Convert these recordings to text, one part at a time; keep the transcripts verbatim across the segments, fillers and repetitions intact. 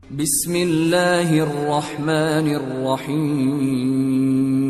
بسم اللہ الرحمن الرحیم۔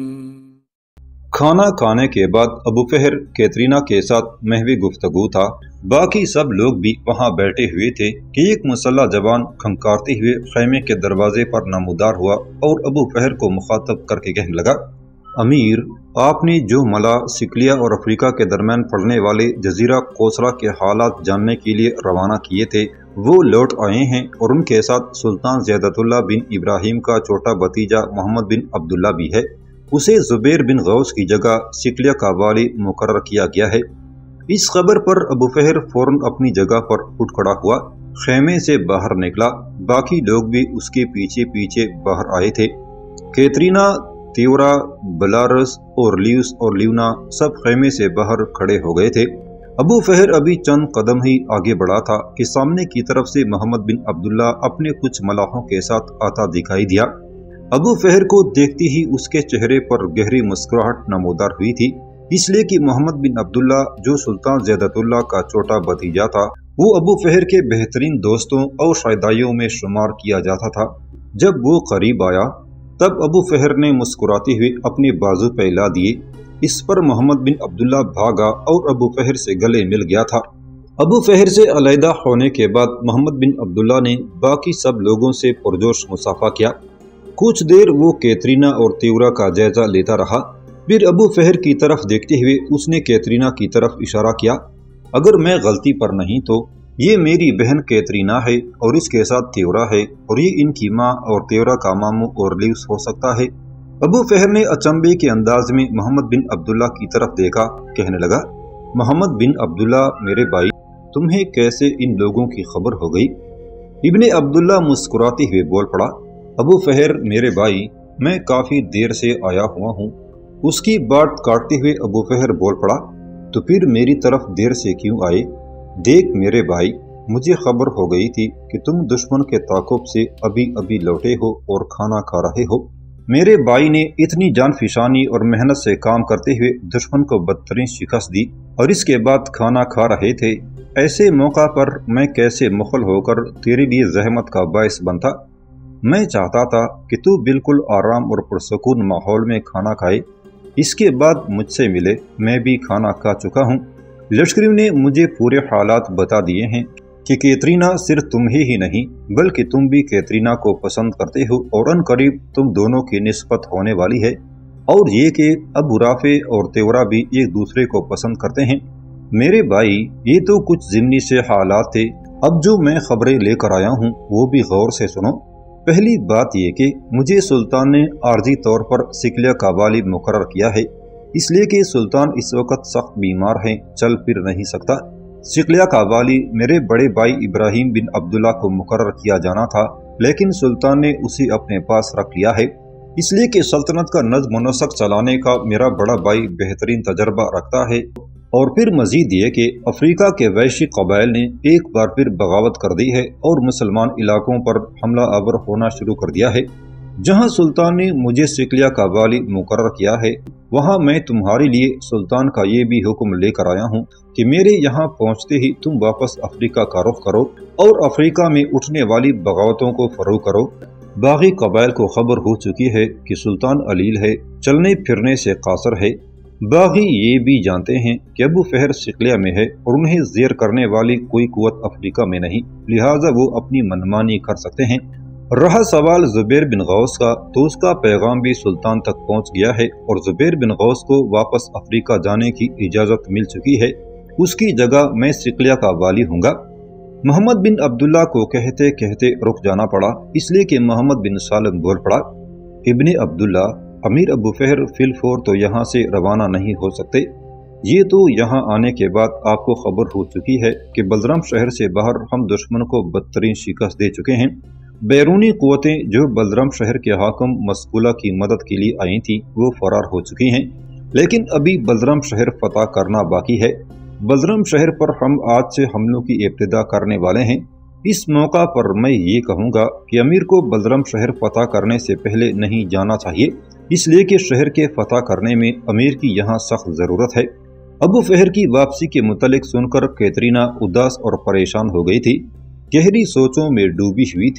کھانا کھانے کے بعد ابو فہر کیترینہ کے ساتھ محوی گفتگو تھا۔ باقی سب لوگ بھی وہاں بیٹھے ہوئے تھے کہ ایک مسلح جوان کھنکارتے ہوئے خیمے کے دروازے پر نمودار ہوا اور ابو فہر کو مخاطب کر کے کہنے لگا، امیر، آپ نے جو ملا سکلیا اور افریقہ کے درمیان پڑنے والے جزیرہ کوسرا کے حالات جاننے کے لیے روانہ کیے تھے، وہ لوٹ آئے ہیں اور ان کے ساتھ سلطان زیادت اللہ بن ابراہیم کا چھوٹا بھتیجا محمد بن عبداللہ بھی ہے۔ اسے زبیر بن غوث کی جگہ سکلیا کا والی مقرر کیا گیا ہے۔ اس خبر پر ابو فہر فوراً اپنی جگہ پر اٹھ کھڑا ہوا، خیمے سے باہر نکلا۔ باقی لوگ بھی اس کے پیچھے پیچھے باہر آئے تھے۔ کیترینہ، تیورا، بلارس اور لیوس اور لیونا سب خیمے سے باہر کھڑے ہو گئے تھے۔ ابو فہر ابھی چند قدم ہی آگے بڑھا تھا کہ سامنے کی طرف سے محمد بن عبداللہ اپنے کچھ ملاحوں کے ساتھ آتا دکھائی دیا۔ ابو فہر کو دیکھتے ہی اس کے چہرے پر گہری مسکراہٹ نمودار ہوئی تھی، اس لیے کہ محمد بن عبداللہ جو سلطان زیادت اللہ کا چھوٹا بھتیجا تھا، وہ ابو فہر کے بہترین دوستوں اور شائدائیوں میں شمار کیا جاتا تھا۔ جب وہ قریب آیا تب ابو فہر نے مسکراتے ہوئے اپنے بازو پھیلا دیے۔ اس پر محمد بن عبداللہ بھاگا اور ابو فہر سے گلے مل گیا تھا۔ ابو فہر سے علیحدہ ہونے کے بعد محمد بن عبداللہ نے باقی سب لوگوں سے پرجوش مصافحہ کیا۔ کچھ دیر وہ کیترینہ اور تیورا کا جائزہ لیتا رہا، پھر ابو فہر کی طرف دیکھتے ہوئے اس نے کیترینہ کی طرف اشارہ کیا، اگر میں غلطی پر نہیں تو یہ میری بہن کیترینہ ہے اور اس کے ساتھ تیورا ہے، اور یہ ان کی ماں اور تیورا کا ماموں اور لیوس ہو سکتا ہے۔ ابو فہر نے اچنبے کے انداز میں محمد بن عبداللہ کی طرف دیکھا، کہنے لگا، محمد بن عبداللہ میرے بھائی، تمہیں کیسے ان لوگوں کی خبر ہو گئی؟ ابن عبداللہ مسکراتے ہوئے بول پڑا، ابو فہر میرے بھائی، میں کافی دیر سے آیا ہوا ہوں۔ اس کی بات کاٹتے ہوئے ابو فہر بول پڑا، تو پھر میری طرف دیر سے کیوں آئے؟ دیکھ میرے بھائی، مجھے خبر ہو گئی تھی کہ تم دشمن کے تعاقب سے ابھی ابھی لوٹے ہو اور کھانا کھا رہے ہو۔ میرے بھائی نے اتنی جان فشانی اور محنت سے کام کرتے ہوئے دشمن کو بدترین شکست دی اور اس کے بعد کھانا کھا رہے تھے۔ ایسے موقع پر میں کیسے مخل ہو کر تیرے لیے زحمت کا باعث بنتا؟ میں چاہتا تھا کہ تو بالکل آرام اور پرسکون ماحول میں کھانا کھائے، اس کے بعد مجھ سے ملے۔ میں بھی کھانا کھا چکا ہوں۔ لشکریوں نے مجھے پورے حالات بتا دیے ہیں کہ کیترینہ صرف تمہیں ہی نہیں بلکہ تم بھی کیترینہ کو پسند کرتے ہو اور ان قریب تم دونوں کی نسبت ہونے والی ہے، اور یہ کہ ابو رافع اور تیورا بھی ایک دوسرے کو پسند کرتے ہیں۔ میرے بھائی، یہ تو کچھ ضمنی سے حالات تھے، اب جو میں خبریں لے کر آیا ہوں وہ بھی غور سے سنو۔ پہلی بات یہ کہ مجھے سلطان نے عارضی طور پر سکلیا کا والی مقرر کیا ہے، اس لیے کہ سلطان اس وقت سخت بیمار ہیں، چل پھر نہیں سکتا۔ سکلیا کا والی میرے بڑے بھائی ابراہیم بن عبداللہ کو مقرر کیا جانا تھا، لیکن سلطان نے اسے اپنے پاس رکھ لیا ہے، اس لیے کہ سلطنت کا نظم و نسق چلانے کا میرا بڑا بھائی بہترین تجربہ رکھتا ہے، اور پھر مزید یہ کہ افریقہ کے وحشی قبائل نے ایک بار پھر بغاوت کر دی ہے اور مسلمان علاقوں پر حملہ آور ہونا شروع کر دیا ہے۔ جہاں سلطان نے مجھے سکلیا کا والی مقرر کیا ہے، وہاں میں تمہارے لیے سلطان کا یہ بھی حکم لے کر آیا ہوں کہ میرے یہاں پہنچتے ہی تم واپس افریقہ کا رخ کرو اور افریقہ میں اٹھنے والی بغاوتوں کو فروغ کرو۔ باغی قبائل کو خبر ہو چکی ہے کہ سلطان علیل ہے، چلنے پھرنے سے قاصر ہے۔ باغی یہ بھی جانتے ہیں کہ ابو فہر سکلیا میں ہے اور انہیں زیر کرنے والی کوئی قوت افریقہ میں نہیں، لہٰذا وہ اپنی منمانی کر سکتے ہیں۔ رہا سوال زبیر بن غوث کا، تو اس کا پیغام بھی سلطان تک پہنچ گیا ہے اور زبیر بن غوث کو واپس افریقہ جانے کی اجازت مل چکی ہے، اس کی جگہ میں سکلیا کا والی ہوں گا۔ محمد بن عبداللہ کو کہتے کہتے رک جانا پڑا، اس لیے کہ محمد بن سالم بول پڑا، ابن عبداللہ، امیر ابو فہر فی الفور تو یہاں سے روانہ نہیں ہو سکتے۔ یہ تو یہاں آنے کے بعد آپ کو خبر ہو چکی ہے کہ بلرام شہر سے باہر ہم دشمن کو بدترین شکست دے چکے ہیں۔ بیرونی قوتیں جو بلرام شہر کے حاکم مسکولہ کی مدد کے لیے آئی تھیں وہ فرار ہو چکی ہیں، لیکن ابھی بلرام شہر فتح کرنا باقی ہے۔ بلرام شہر پر ہم آج سے حملوں کی ابتدا کرنے والے ہیں۔ اس موقع پر میں یہ کہوں گا کہ امیر کو بلرام شہر فتح کرنے سے پہلے نہیں جانا چاہیے، اس لیے کہ شہر کے فتح کرنے میں امیر کی یہاں سخت ضرورت ہے۔ ابو فہر کی واپسی کے متعلق سن کر کیترینہ اداس اور پریشان ہو گئی تھی، گہری سوچوں میں ڈوبی ہوئی تھی۔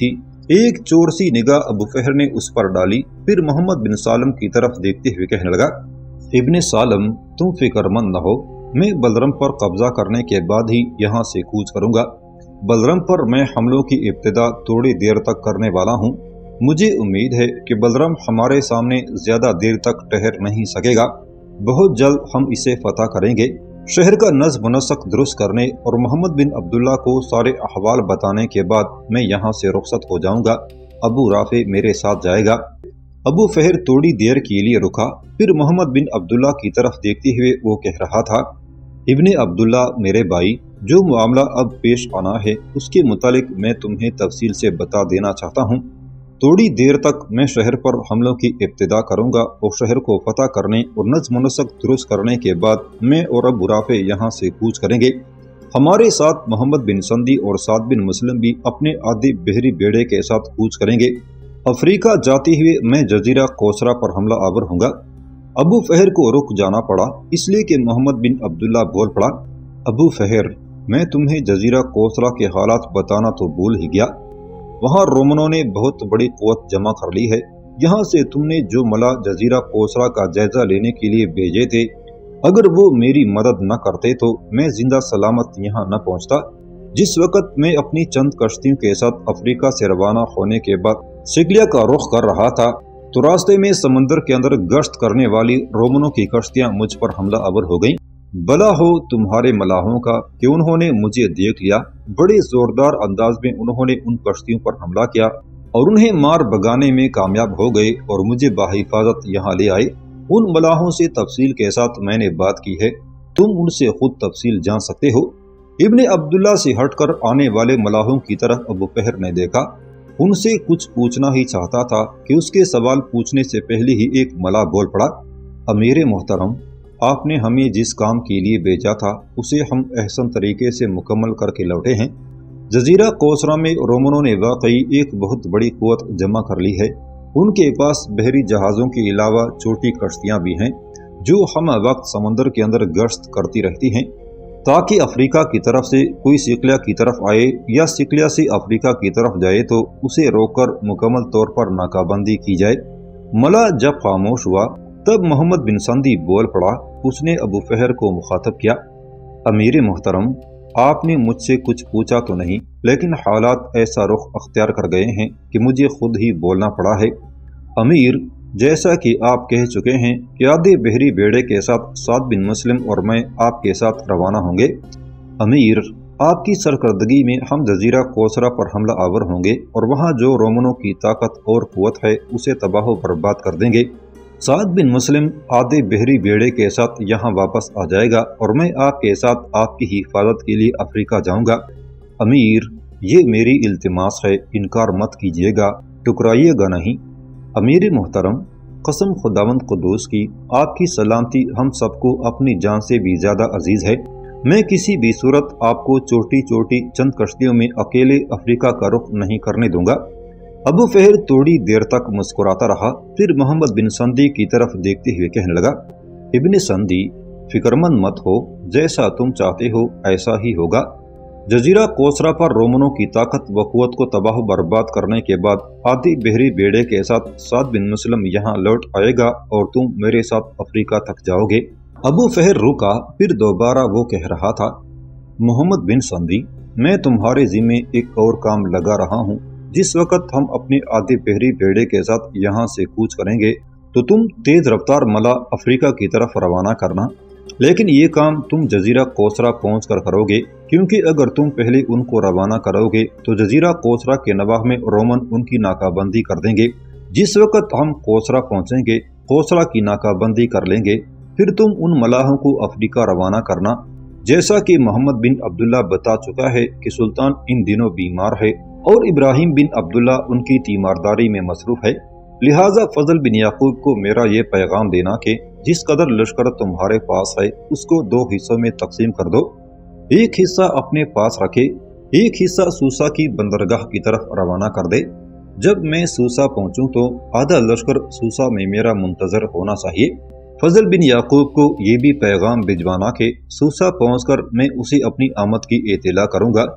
ایک چور سی نگاہ ابو فہر نے اس پر ڈالی، پھر محمد بن سالم کی طرف دیکھتے ہوئے کہنے لگا، ابن سالم تم فکر مند نہ ہو، میں بلرم پر قبضہ کرنے کے بعد ہی یہاں سے کوچ کروں گا۔ بلرم پر میں حملوں کی ابتدا تھوڑی دیر تک کرنے والا ہوں۔ مجھے امید ہے کہ بلرم ہمارے سامنے زیادہ دیر تک ٹھہر نہیں سکے گا۔ بہت جلد ہم اسے فتح کریں گے۔ شہر کا نظم و نسق درست کرنے اور محمد بن عبداللہ کو سارے احوال بتانے کے بعد میں یہاں سے رخصت ہو جاؤں گا۔ ابو رافع میرے ساتھ جائے گا۔ ابو فہر تھوڑی دیر کے لیے رکا، پھر محمد بن عبداللہ کی طرف دیکھتے ہوئے وہ کہہ رہا تھا، ابن عبداللہ میرے بھائی، جو معاملہ اب پیش آنا ہے اس کے متعلق میں تمہیں تفصیل سے بتا دینا چاہتا ہوں۔ تھوڑی دیر تک میں شہر پر حملوں کی ابتدا کروں گا اور شہر کو فتح کرنے اور نظم و نسق درست کرنے کے بعد میں اور ابو رافع یہاں سے کوچ کریں گے۔ ہمارے ساتھ محمد بن سندی اور سعد بن مسلم بھی اپنے آدھی بحری بیڑے کے ساتھ کوچ کریں گے۔ افریقہ جاتے ہوئے میں جزیرہ کوسرا پر حملہ آور ہوں گا۔ ابو فہر کو رک جانا پڑا، اس لیے کہ محمد بن عبداللہ بول پڑا، ابو فہر میں تمہیں جزیرہ کوسرا کے حالات بتانا تو بھول ہی گیا۔ وہاں رومنوں نے بہت بڑی قوت جمع کر لی ہے۔ یہاں سے تم نے جو ملا جزیرہ کوسرا کا جائزہ لینے کے لیے بھیجے تھے، اگر وہ میری مدد نہ کرتے تو میں زندہ سلامت یہاں نہ پہنچتا۔ جس وقت میں اپنی چند کشتیوں کے ساتھ افریقہ سے روانہ ہونے کے بعد سکلیا کا رخ کر رہا تھا تو راستے میں سمندر کے اندر گشت کرنے والی رومنوں کی کشتیاں مجھ پر حملہ آور ہو گئیں۔ بلا ہو تمہارے ملاحوں کا کہ انہوں نے مجھے دیکھ لیا۔ بڑے زوردار انداز میں انہوں نے ان کشتیوں پر حملہ کیا اور انہیں مار بگانے میں کامیاب ہو گئے اور مجھے بحفاظت یہاں لے آئے۔ ان ملاحوں سے تفصیل کے ساتھ میں نے بات کی ہے، تم ان سے خود تفصیل جان سکتے ہو۔ ابن عبداللہ سے ہٹ کر آنے والے ملاحوں کی طرف ابو فہر نے دیکھا، ان سے کچھ پوچھنا ہی چاہتا تھا کہ اس کے سوال پوچھنے سے پہلے ہی ایک ملا بول پڑا، امیر محترم، آپ نے ہمیں جس کام کے لیے بھیجا تھا اسے ہم احسن طریقے سے مکمل کر کے لوٹے ہیں۔ جزیرہ کوسرا میں رومنوں نے واقعی ایک بہت بڑی قوت جمع کر لی ہے۔ ان کے پاس بحری جہازوں کے علاوہ چھوٹی کشتیاں بھی ہیں جو ہم وقت سمندر کے اندر گشت کرتی رہتی ہیں تاکہ افریقہ کی طرف سے کوئی سکلیا کی طرف آئے یا سکلیا سے افریقہ کی طرف جائے تو اسے روک کر مکمل طور پر ناکہ بندی کی جائے۔ ملا جب خاموش ہوا تب محمد بن سندی بول پڑا۔ اس نے ابو فہر کو مخاطب کیا، امیر محترم، آپ نے مجھ سے کچھ پوچھا تو نہیں، لیکن حالات ایسا رخ اختیار کر گئے ہیں کہ مجھے خود ہی بولنا پڑا ہے۔ امیر، جیسا کہ آپ کہہ چکے ہیں کہ آدھے بحری بیڑے کے ساتھ سعد بن مسلم اور میں آپ کے ساتھ روانہ ہوں گے۔ امیر، آپ کی سرکردگی میں ہم جزیرہ کوسرا پر حملہ آور ہوں گے اور وہاں جو رومنوں کی طاقت اور قوت ہے اسے تباہ و برباد کر دیں گے۔ سعد بن مسلم آدھے بحری بیڑے کے ساتھ یہاں واپس آ جائے گا اور میں آپ کے ساتھ آپ کی حفاظت کے لیے افریقہ جاؤں گا۔ امیر، یہ میری التماس ہے، انکار مت کیجیے گا، ٹکرائیے گا نہیں۔ امیر محترم، قسم خداوند قدوس کی، آپ کی سلامتی ہم سب کو اپنی جان سے بھی زیادہ عزیز ہے۔ میں کسی بھی صورت آپ کو چوٹی چوٹی چند کشتیوں میں اکیلے افریقہ کا رخ نہیں کرنے دوں گا۔ ابو فہر تھوڑی دیر تک مسکراتا رہا، پھر محمد بن سندی کی طرف دیکھتے ہوئے کہنے لگا، ابن سندی، فکر مند مت ہو، جیسا تم چاہتے ہو ایسا ہی ہوگا۔ جزیرہ کوسرا پر رومنوں کی طاقت و قوت کو تباہ و برباد کرنے کے بعد آدھی بحری بیڑے کے ساتھ سعد بن مسلم یہاں لوٹ آئے گا اور تم میرے ساتھ افریقہ تک جاؤ گے۔ ابو فہر رکا، پھر دوبارہ وہ کہہ رہا تھا، محمد بن سندی، میں تمہارے ذمے ایک اور کام لگا رہا ہوں۔ جس وقت ہم اپنے آدھے بحری بیڑے کے ساتھ یہاں سے کوچ کریں گے تو تم تیز رفتار ملا افریقہ کی طرف روانہ کرنا، لیکن یہ کام تم جزیرہ کوسرا پہنچ کر کرو گے، کیونکہ اگر تم پہلے ان کو روانہ کرو گے تو جزیرہ کوسرا کے نواح میں رومن ان کی ناکہ بندی کر دیں گے۔ جس وقت ہم کوسرا پہنچیں گے، کوسرا کی ناکہ بندی کر لیں گے، پھر تم ان ملاحوں کو افریقہ روانہ کرنا۔ جیسا کہ محمد بن عبداللہ بتا چکا ہے کہ سلطان ان دنوں بیمار ہے اور ابراہیم بن عبداللہ ان کی تیمارداری میں مصروف ہے، لہٰذا فضل بن یعقوب کو میرا یہ پیغام دینا کہ جس قدر لشکر تمہارے پاس ہے اس کو دو حصوں میں تقسیم کر دو، ایک حصہ اپنے پاس رکھے، ایک حصہ سوسا کی بندرگاہ کی طرف روانہ کر دے۔ جب میں سوسا پہنچوں تو آدھا لشکر سوسا میں میرا منتظر ہونا چاہیے۔ فضل بن یعقوب کو یہ بھی پیغام بھجوانا کہ سوسا پہنچ کر میں اسے اپنی آمد کی اطلاع کروں گا۔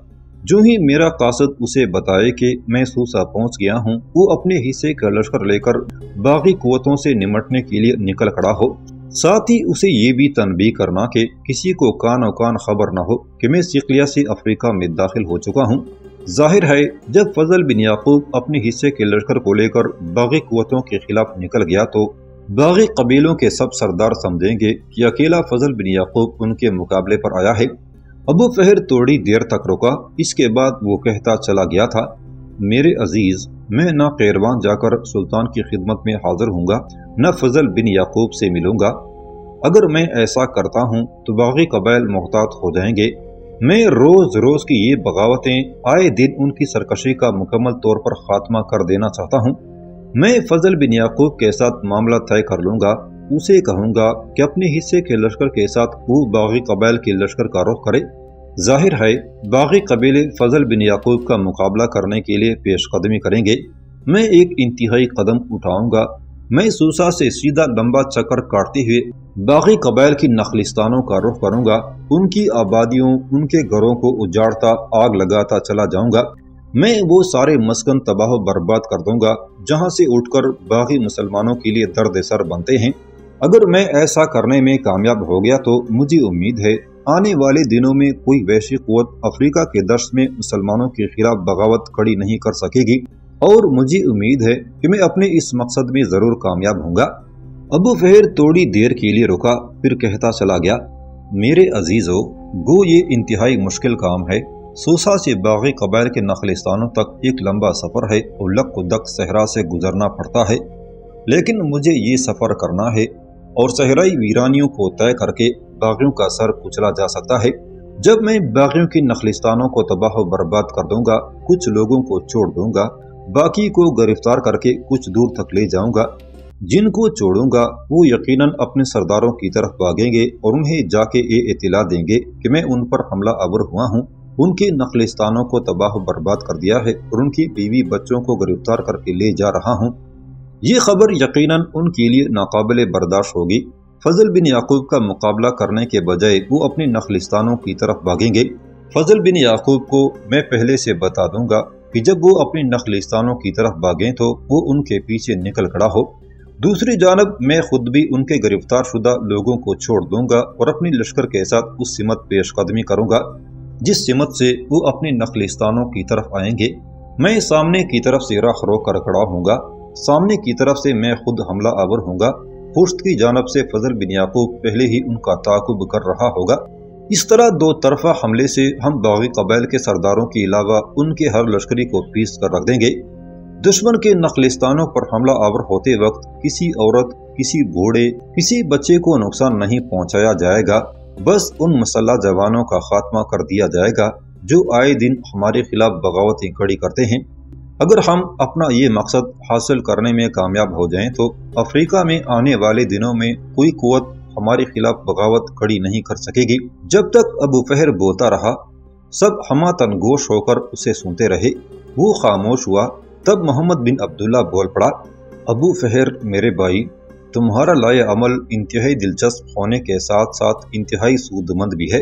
जो ही मेरा कासद उसे बताए कि मैं सूसा पहुंच गया हूं, वो अपने हिस्से का लश्कर लेकर बागी कुव्वतों से निमटने के लिए निकल खड़ा हो। साथ ही उसे ये भी तनबीह करना कि किसी को कानो कान खबर न हो कि मैं सिकलिया से अफ्रीका में दाखिल हो चुका हूँ। जाहिर है जब फजल बिन याकूब अपने हिस्से के लश्कर को लेकर बागी कुव्वतों के खिलाफ निकल गया तो बागी कबीलों के सब सरदार समझेंगे कि अकेला फजल बिन याकूब उनके मुकाबले पर आया है। अबू फहर थोड़ी देर तक रुका, इसके बाद वो कहता चला गया था, मेरे अजीज, मैं न कैरवान जाकर सुल्तान की खिदमत में हाजिर हूँगा, न फजल बिन याकूब से मिलूंगा। अगर मैं ऐसा करता हूँ तो बागी कबाइल मोहतात हो जाएंगे। मैं रोज रोज की ये बगावतें आए दिन उनकी सरकशी का मुकम्मल तौर पर खात्मा कर देना चाहता हूँ। मैं फजल बिन याकूब के साथ मामला तय कर लूंगा। उसे कहूँगा कि अपने हिस्से के लश्कर के साथ वो बागी कबाइल के लश्कर का रुख करे। जाहिर है बागी कबीले फजल बिन याकूब का मुकाबला करने के लिए पेशकदमी करेंगे। मैं एक इंतहाई कदम उठाऊंगा। मैं सूसा से सीधा लंबा चक्कर काटते हुए बागी कबाइल की नखलिस्तानों का रुख करूंगा। उनकी आबादियों, उनके घरों को उजाड़ता, आग लगाता चला जाऊंगा। मैं वो सारे मस्कन तबाह बर्बाद कर दूंगा जहां से उठकर बागी मुसलमानों के लिए दर्द सर बनते हैं। अगर मैं ऐसा करने में कामयाब हो गया तो मुझे उम्मीद है आने वाले दिनों में कोई वैसी कुव्वत अफ्रीका के दश्त में मुसलमानों के खिलाफ बगावत खड़ी नहीं कर सकेगी, और मुझे उम्मीद है कि मैं अपने इस मकसद में जरूर कामयाब होऊंगा। अबू फहर थोड़ी देर के लिए रुका, फिर कहता चला गया, मेरे अजीजों, गो ये इंतहाई मुश्किल काम है। सूसा से बागी कबाइल के नखलिस्तानों तक एक लंबा सफर है और लक दक सहरा से गुजरना पड़ता है, लेकिन मुझे ये सफर करना है और सहराई वीरानियों को तय करके बागियों का सर कुचला जा सकता है। जब मैं बागियों की नखलिस्तानों को तबाह बर्बाद कर दूंगा, कुछ लोगों को छोड़ दूंगा, बाकी को गिरफ्तार करके कुछ दूर तक ले जाऊंगा। जिनको छोड़ूंगा वो यकीनन अपने सरदारों की तरफ भागेंगे और उन्हें जाके ये इत्तला देंगे कि मैं उन पर हमला आवर हुआ हूँ, उनके नखलिस्तानों को तबाह बर्बाद कर दिया है और उनकी बीवी बच्चों को गिरफ्तार करके ले जा रहा हूँ। ये खबर यकीनन उनके लिए नाकाबिले बर्दाश्त होगी। फजल बिन याकूब का मुकाबला करने के बजाय वो अपने नखलिस्तानों की तरफ भागेंगे। फजल बिन याकूब को मैं पहले से बता दूंगा कि जब वो अपने नखलिस्तानों की तरफ भागें तो वो उनके पीछे निकल खड़ा हो। दूसरी जानब मैं खुद भी उनके गिरफ्तार शुदा लोगों को छोड़ दूंगा और अपने लश्कर के साथ उस सिमत पेशकदमी करूंगा जिस सिमत से वो अपने नखलिस्तानों की तरफ आएंगे। मैं सामने की तरफ से राह रोक कर खड़ा हूँगा। सामने की तरफ से मैं खुद हमला आवर हूँगा। पुश्त की जानब से फजल बिन याकूब पहले ही उनका ताकुब कर रहा होगा। इस तरह दो तरफा हमले से हम बागी कबाइल के सरदारों के अलावा उनके हर लश्करी को पीस कर रख देंगे। दुश्मन के नखलिस्तानों पर हमला आवर होते वक्त किसी औरत, किसी बूढ़े, किसी बच्चे को नुकसान नहीं पहुंचाया जाएगा। बस उन मुसल्लह जवानों का खात्मा कर दिया जाएगा जो आए दिन हमारे खिलाफ बगावतें खड़ी करते हैं। अगर हम अपना ये मकसद हासिल करने में कामयाब हो जाएं तो अफ्रीका में आने वाले दिनों में कोई कुव्वत हमारे खिलाफ बगावत खड़ी नहीं कर सकेगी। जब तक अबू फहर बोलता रहा, सब हमातन गोश होकर उसे सुनते रहे। वो खामोश हुआ। तब मोहम्मद बिन अब्दुल्ला बोल पड़ा, अबू फहर मेरे भाई, तुम्हारा लाए अमल इंतहाई दिलचस्प होने के साथ साथ इंतहाई सूदमंद भी है।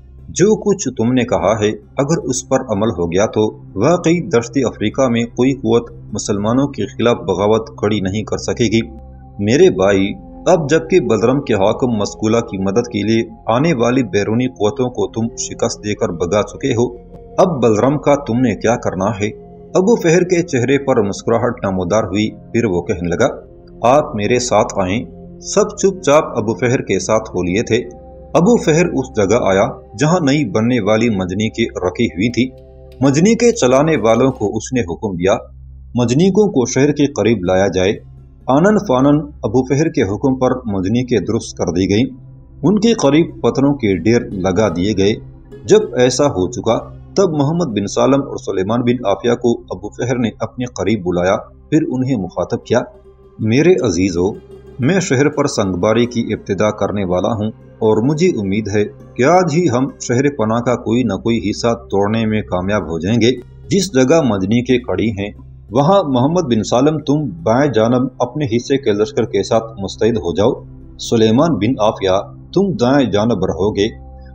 जो कुछ तुमने कहा है अगर उस पर अमल हो गया तो वाकई दश्त अफ्रीका में कोई कुव्वत मुसलमानों के खिलाफ बगावत खड़ी नहीं कर सकेगी। मेरे भाई, अब जबकि बलरम के हाकिम मस्कूला की मदद के लिए आने वाली बैरूनी कुव्वतों को तुम शिकस्त देकर भगा चुके हो, अब बलरम का तुमने क्या करना है? अबू फहर के चेहरे पर मुस्कुराहट नमूदार हुई। फिर वो कहने लगा, आप मेरे साथ आएं। सब चुपचाप अबू फहर के साथ हो लिए थे। अबू फहर उस जगह आया जहां नई बनने वाली मंजनीकें रखी हुई थी। मंजनीकें चलाने वालों को उसने हुक्म दिया, मंजनीकों को शहर के करीब लाया जाए। आनन फानन अबू फहर के हुक्म पर मंजनीकें दुरुस्त कर दी गईं। उनके करीब पत्थरों के ढेर लगा दिए गए। जब ऐसा हो चुका तब मोहम्मद बिन सालम और सुलेमान बिन आफिया को अबू फहर ने अपने करीब बुलाया। फिर उन्हें मुखातब किया, मेरे अजीजों, मैं शहर पर संगबारी की इब्तिदा करने वाला हूँ और मुझे उम्मीद है कि आज ही हम शहर पनाह का कोई न कोई हिस्सा तोड़ने में कामयाब हो जाएंगे। जिस जगह मजनी के कड़ी हैं वहाँ मोहम्मद बिन सालम तुम बाएं जानब अपने हिस्से के लश्कर के साथ मुस्तैद हो जाओ। सुलेमान बिन आफिया तुम दाएं जानब रहोगे।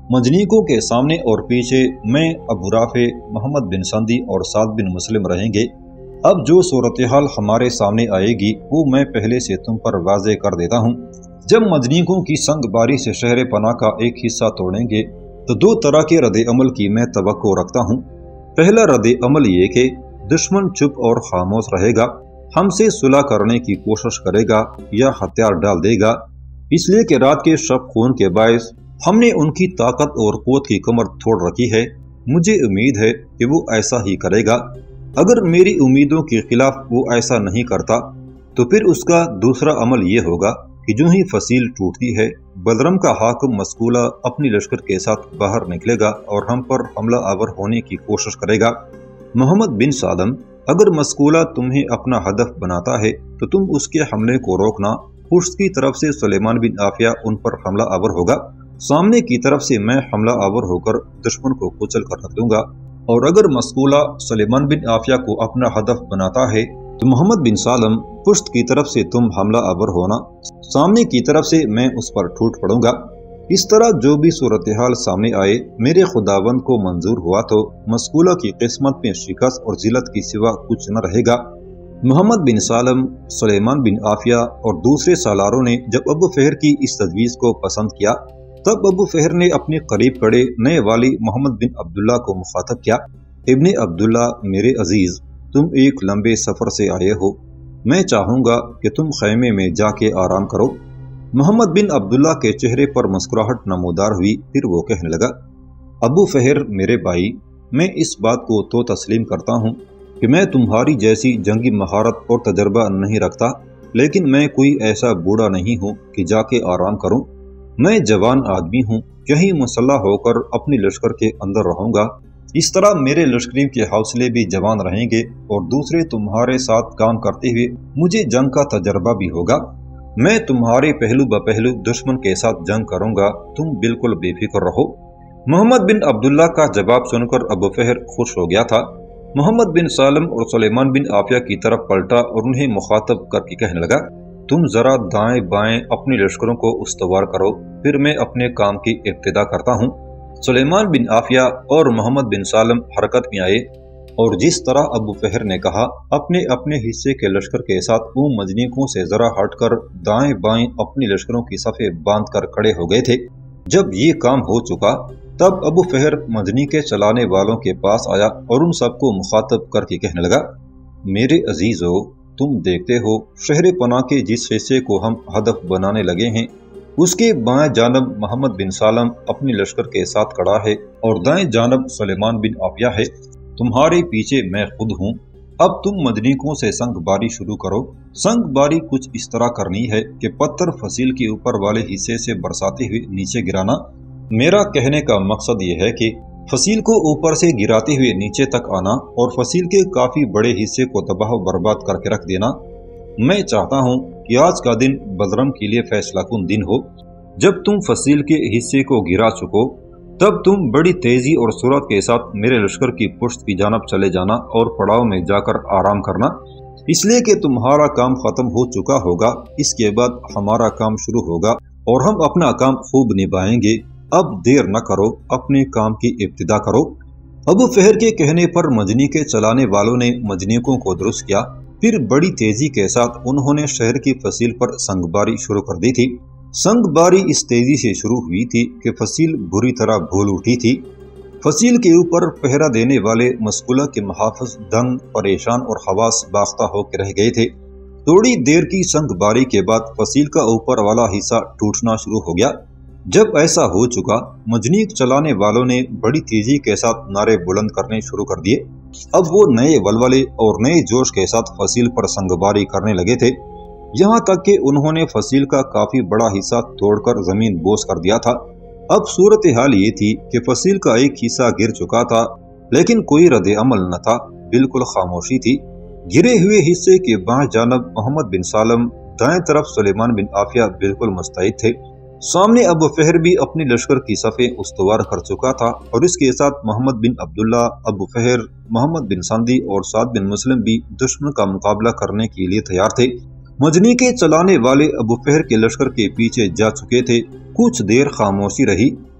مجنیکوں کے سامنے اور پیچھے میں، ابو رافع، محمد بن سندی اور سعد بن مسلم رہیں گے۔ اب جو صورتحال ہمارے سامنے آئے گی وہ میں پہلے سے تم پر واضح کر دیتا ہوں۔ جب مجنیکوں کی سنگ باری سے شہر پناہ کا ایک حصہ توڑیں گے تو دو طرح کے رد عمل کی میں توقع رکھتا ہوں۔ پہلا رد عمل یہ کہ دشمن چپ اور خاموش رہے گا، ہم سے صلح کرنے کی کوشش کرے گا یا ہتھیار ڈال دے گا، اس لیے کہ رات کے شب خون کے باعث ہم نے ان کی طاقت اور قوت کی کمر توڑ رکھی ہے۔ مجھے امید ہے کہ وہ ایسا ہی کرے گا۔ اگر میری امیدوں کے خلاف وہ ایسا نہیں کرتا تو پھر اس کا دوسرا عمل یہ ہوگا کہ جو ہی فصیل ٹوٹتی ہے بلرم کا حاکم مسکولہ اپنی لشکر کے ساتھ باہر نکلے گا اور ہم پر حملہ آور ہونے کی کوشش کرے گا۔ محمد بن سالم، اگر مسکولہ تمہیں اپنا ہدف بناتا ہے تو تم اس کے حملے کو روکنا۔ پشت کی طرف سے سلیمان بن عافیہ ان پر حملہ آور ہوگا، سامنے کی طرف سے میں حملہ آور ہو کر دشمن کو کچل کر رکھ دوں گا۔ اور اگر مسکولہ سلیمان بن عافیہ کو اپنا ہدف بناتا ہے تو محمد بن سالم، پشت کی طرف سے تم حملہ آور ہونا، سامنے کی طرف سے میں اس پر ٹوٹ پڑوں گا۔ اس طرح جو بھی صورتحال سامنے آئے میرے خداوند کو منظور ہوا تو مسکولہ کی قسمت میں شکست اور ذلت کی سوا کچھ نہ رہے گا۔ محمد بن سالم، سلیمان بن عافیہ اور دوسرے سالاروں نے جب ابو فہر کی اس تجویز کو پسند کیا تب ابو فہر نے اپنے قریب کھڑے نئے والی محمد بن عبداللہ کو مخاطب کیا۔ ابن عبداللہ میرے عزیز، تم ایک لمبے سفر سے آئے ہو، میں چاہوں گا کہ تم خیمے میں جا کے آرام کرو۔ محمد بن عبداللہ کے چہرے پر مسکراہٹ نمودار ہوئی، پھر وہ کہنے لگا، ابو فہر میرے بھائی، میں اس بات کو تو تسلیم کرتا ہوں کہ میں تمہاری جیسی جنگی مہارت اور تجربہ نہیں رکھتا، لیکن میں کوئی ایسا بوڑھا نہیں ہوں کہ جا کے آرام کروں۔ میں جوان آدمی ہوں، یہیں مسلح ہو کر اپنی لشکر کے اندر رہوں گا، اس طرح میرے لشکریوں کے حوصلے بھی جوان رہیں گے اور دوسرے تمہارے ساتھ کام کرتے ہوئے مجھے جنگ کا تجربہ بھی ہوگا۔ میں تمہارے پہلو بپہلو دشمن کے ساتھ جنگ کروں گا، تم بالکل بے فکر رہو۔ محمد بن عبداللہ کا جواب سن کر ابو فہر خوش ہو گیا تھا۔ محمد بن سالم اور سلیمان بن عافیہ کی طرف پلٹا اور انہیں مخاطب کر کے کہنے لگا، تم ذرا دائیں بائیں اپنی لشکروں کو استوار کرو، پھر میں اپنے کام کی ابتدا کرتا ہوں۔ سلیمان بن عافیہ اور محمد بن سالم حرکت میں آئے اور جس طرح ابو فہر نے کہا اپنے اپنے حصے کے لشکر کے ساتھ وہ مجنیکوں سے ذرا ہٹ کر دائیں بائیں اپنی لشکروں کی صفیں باندھ کر کھڑے ہو گئے تھے۔ جب یہ کام ہو چکا تب ابو فہر مجنیکے چلانے والوں کے پاس آیا اور ان سب کو مخاطب کر کے کہنے لگا، میرے عزیزو، تم دیکھتے ہو شہر پناہ کے جس حصے کو ہم ہدف بنانے لگے ہیں اس کے بائیں جانب محمد بن سالم اپنی لشکر کے ساتھ کھڑا ہے اور دائیں جانب سلیمان بن عافیہ ہے، تمہارے پیچھے میں خود ہوں۔ اب تم مجنیکوں سے سنگ باری شروع کرو۔ سنگ باری کچھ اس طرح کرنی ہے کہ پتھر فصیل کے اوپر والے حصے سے برساتے ہوئے نیچے گرانا۔ میرا کہنے کا مقصد یہ ہے کہ فصیل کو اوپر سے گراتے ہوئے نیچے تک آنا اور فصیل کے کافی بڑے حصے کو تباہ و برباد کر کے رکھ دینا۔ میں چاہتا ہوں کہ آج کا دن بلرم کے لیے فیصلہ کن دن ہو۔ جب تم فصیل کے حصے کو گرا چکو تب تم بڑی تیزی اور سرعت کے ساتھ میرے لشکر کی پشت کی جانب چلے جانا اور پڑاؤ میں جا کر آرام کرنا، اس لیے کہ تمہارا کام ختم ہو چکا ہوگا، اس کے بعد ہمارا کام شروع ہوگا اور ہم اپنا کام خوب نبھائیں گے۔ اب دیر نہ کرو، اپنے کام کی ابتدا کرو۔ ابو فہر کے کہنے پر مجنیکے چلانے والوں نے مجنیکوں کو درست کیا، پھر بڑی تیزی کے ساتھ انہوں نے شہر کی فصیل پر سنگ باری شروع کر دی تھی۔ سنگ باری اس تیزی سے شروع ہوئی تھی کہ فصیل بری طرح بھول اٹھی تھی۔ فصیل کے اوپر پہرا دینے والے مسکولہ کے محافظ دنگ، پریشان اور حواس باختہ ہو کے رہ گئے تھے۔ تھوڑی دیر کی سنگ باری کے بعد فصیل کا اوپر والا حصہ ٹوٹنا شروع ہو گیا۔ جب ایسا ہو چکا مجنیک چلانے والوں نے بڑی تیزی کے ساتھ نعرے بلند کرنے شروع کر دیے۔ اب وہ نئے ولولے اور نئے جوش کے ساتھ فصیل پر سنگ باری کرنے لگے تھے، یہاں تک کہ انہوں نے فصیل کا کافی بڑا حصہ توڑ کر زمین بوس کر دیا تھا۔ اب صورتحال یہ تھی کہ فصیل کا ایک حصہ گر چکا تھا لیکن کوئی رد عمل نہ تھا، بالکل خاموشی تھی۔ گرے ہوئے حصے کے بائیں جانب محمد بن سالم، دائیں طرف سلیمان بن عافیہ بالکل مستعد تھے۔ سامنے ابو فہر بھی اپنی لشکر کی صفیں استوار کر چکا تھا اور اس کے ساتھ محمد بن عبداللہ، ابو فہر، محمد بن سندی اور سعد بن مسلم بھی دشمن کا مقابلہ کرنے کے لیے تیار تھے۔ مجنیکے چلانے والے ابو فہر کے لشکر کے پیچھے جا چکے تھے۔ کچھ دیر خاموشی رہی،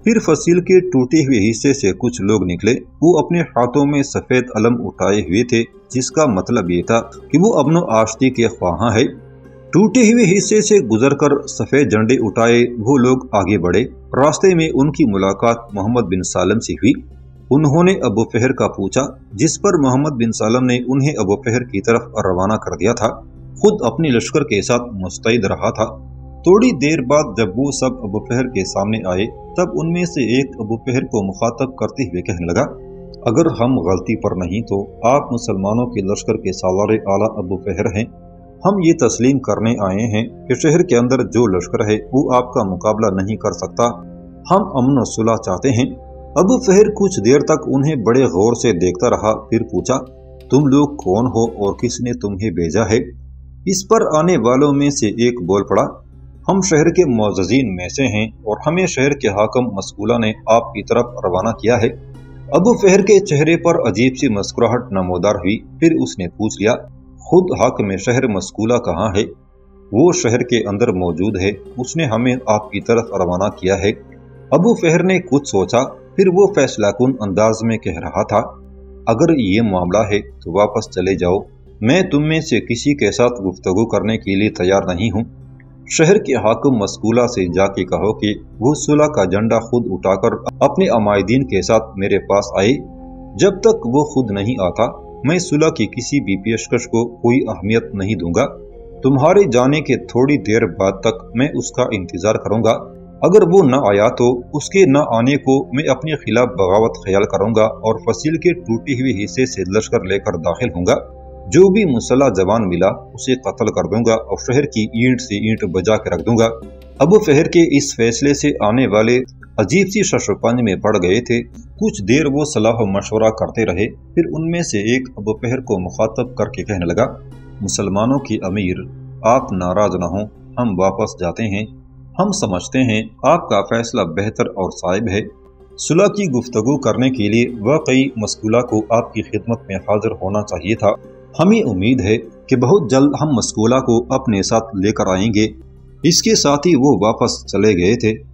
फिर फसील के टूटे हुए हिस्से से कुछ लोग निकले। वो अपने हाथों में सफेद अलम उठाए हुए थे, जिसका मतलब ये था कि वो अमनो आश्ती के ख्वाहां है। टूटे हुए हिस्से से गुजरकर सफेद झंडे उठाए वो लोग आगे बढ़े। रास्ते में उनकी मुलाकात मोहम्मद बिन सालम से हुई। उन्होंने अबू फहर का पूछा, जिस पर मोहम्मद बिन सालम ने उन्हें अबू फहर की तरफ रवाना कर दिया था। खुद अपने लश्कर के साथ मुस्तैद रहा था। थोड़ी देर बाद जब वो सब अबू फहर के सामने आए, तब उनमें से एक अबू फहर को मुखातब करते हुए कहने लगा, अगर हम गलती पर नहीं तो आप मुसलमानों के लश्कर के सालार आला अबू फहर हैं। हम ये तस्लीम करने आए हैं कि शहर के अंदर जो लश्कर है वो आपका मुकाबला नहीं कर सकता। हम अमन और सुलह चाहते हैं। अबू फहर कुछ देर तक उन्हें बड़े गौर से देखता रहा, फिर पूछा, तुम लोग कौन हो और किसने तुम्हें भेजा है? इस पर आने वालों में से एक बोल पड़ा, हम शहर के मुअज़्ज़िज़ीन में से हैं और हमें शहर के हाकिम मस्कूला ने आपकी तरफ रवाना किया है। अबू फहर के चेहरे पर अजीब सी मुस्कुराहट नमोदार हुई। फिर उसने पूछ लिया, खुद हाकिम शहर मस्कूला कहाँ है? वो शहर के अंदर मौजूद है, उसने हमें आपकी तरफ रवाना किया है। अबू फहर ने कुछ सोचा, फिर वो फैसला कुन अंदाज में कह रहा था, अगर ये मामला है तो वापस चले जाओ। मैं तुम में से किसी के साथ गुफ्तगू करने के लिए तैयार नहीं हूँ। शहर के हाकिम मस्कूला से जाके कहो कि वो सुलह का झंडा खुद उठाकर अपने अमायदीन के साथ मेरे पास आए। जब तक वो खुद नहीं आता, मैं सुलह की किसी भी पेशकश को कोई अहमियत नहीं दूंगा। तुम्हारे जाने के थोड़ी देर बाद तक मैं उसका इंतजार करूंगा। अगर वो न आया तो उसके न आने को मैं अपने खिलाफ बगावत ख्याल करूंगा और फसील के टूटे हुए हिस्से से लश्कर लेकर दाखिल होऊंगा। जो भी मुसल्ला जवान मिला उसे कत्ल कर दूंगा और शहर की ईंट से ईंट बजा के रख दूंगा। अबू फहर के इस फैसले से आने वाले अजीब सी शशोपंज में पड़ गए थे। कुछ देर वो सलाह मशवरा करते रहे। फिर उनमें से एक अबू फहर को मुखातब करके कहने लगा, मुसलमानों की अमीर, आप नाराज न हो, हम वापस जाते हैं। हम समझते हैं आपका फैसला बेहतर और साइब है। सुलह की गुफ्तगू करने के लिए वाकई मस्कूला को आपकी खिदमत में हाजिर होना चाहिए था। हमें उम्मीद है कि बहुत जल्द हम मस्कूला को अपने साथ लेकर आएंगे। इसके साथ ही वो वापस चले गए थे।